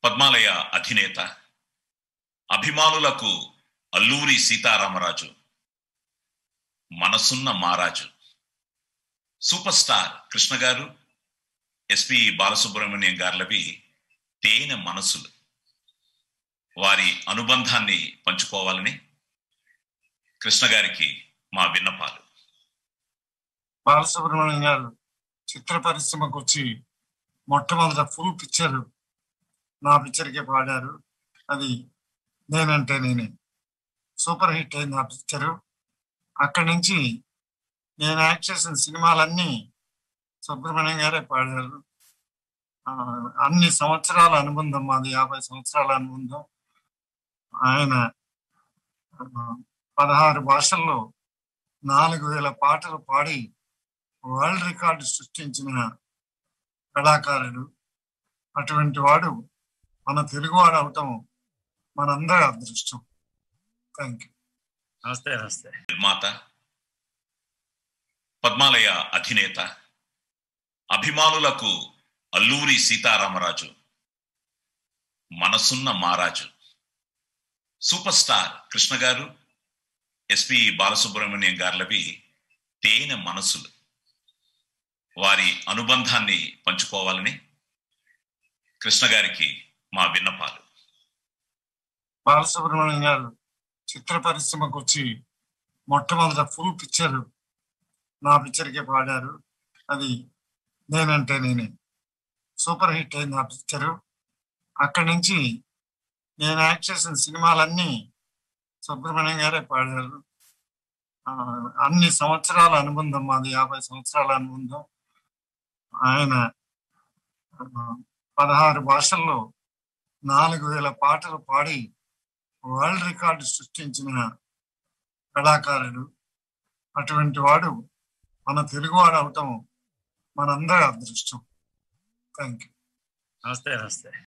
పద్మాలయ అధినేత, అభిమానులకు అల్లూరి సీతారామరాజు, మనసున్న మారాజు, సూపర్ స్టార్ కృష్ణ గారు, ఎస్పి బాలసుబ్రహ్మణ్యం గారులవి తేనె మనసులు. వారి అనుబంధాన్ని పంచుకోవాలని కృష్ణ గారికి మా విన్నపాలు. బాలసుబ్రహ్మణ్యం గారు చిత్ర పరిశ్రమకు వచ్చి మొట్టమొదట ఫుల్ పిక్చర్ నా పిక్చర్కే పాడారు. అది నేనంటే నేనే సూపర్ హిట్ అయింది ఆ పిక్చరు. అక్కడి నుంచి నేను యాక్ట్ చేసిన సినిమాలన్నీ సుబ్రహ్మణ్యం గారే పాడారు. అన్ని సంవత్సరాల అనుబంధం మాది, 50 సంవత్సరాల అనుబంధం. ఆయన 16 భాషల్లో 4,000 పాటలు పాడి వరల్డ్ రికార్డు సృష్టించిన కళాకారుడు. అటువంటి వాడు మన తెలుగువాడు అవటం మనందరి అదృష్టం. Thank you. నమస్తే. నమస్తే. నిర్మాత, పద్మాలయ అధినేత, అభిమానులకు అల్లూరి సీతారామరాజు, మనసున్న మారాజు, సూపర్ స్టార్ కృష్ణ గారు, ఎస్పి బాలసుబ్రహ్మణ్యం గారులవి తేనె మనసులు. వారి అనుబంధాన్ని పంచుకోవాలని కృష్ణ గారికి మా విన్నపాలు. బాలసుబ్రహ్మణ్యం గారు చిత్ర పరిశ్రమకు వచ్చి మొట్టమొదట ఫుల్ పిక్చర్ నా పిక్చర్కే పాడారు. అది నేనంటే నేనే సూపర్ హిట్ అయింది ఆ పిక్చరు. అక్కడి నుంచి నేను యాక్ట్ చేసిన సినిమాలన్నీ సుబ్రహ్మణ్యం గారే పాడారు. అన్ని సంవత్సరాల అనుబంధం మాది, 50 సంవత్సరాల అనుబంధం. ఆయన 16 భాషల్లో 4,000 పాటలు పాడి వరల్డ్ రికార్డు సృష్టించిన కళాకారుడు. అటువంటి వాడు మన తెలుగువాడు అవటం మనందరి అదృష్టం. Thank you. నమస్తే. నమస్తే.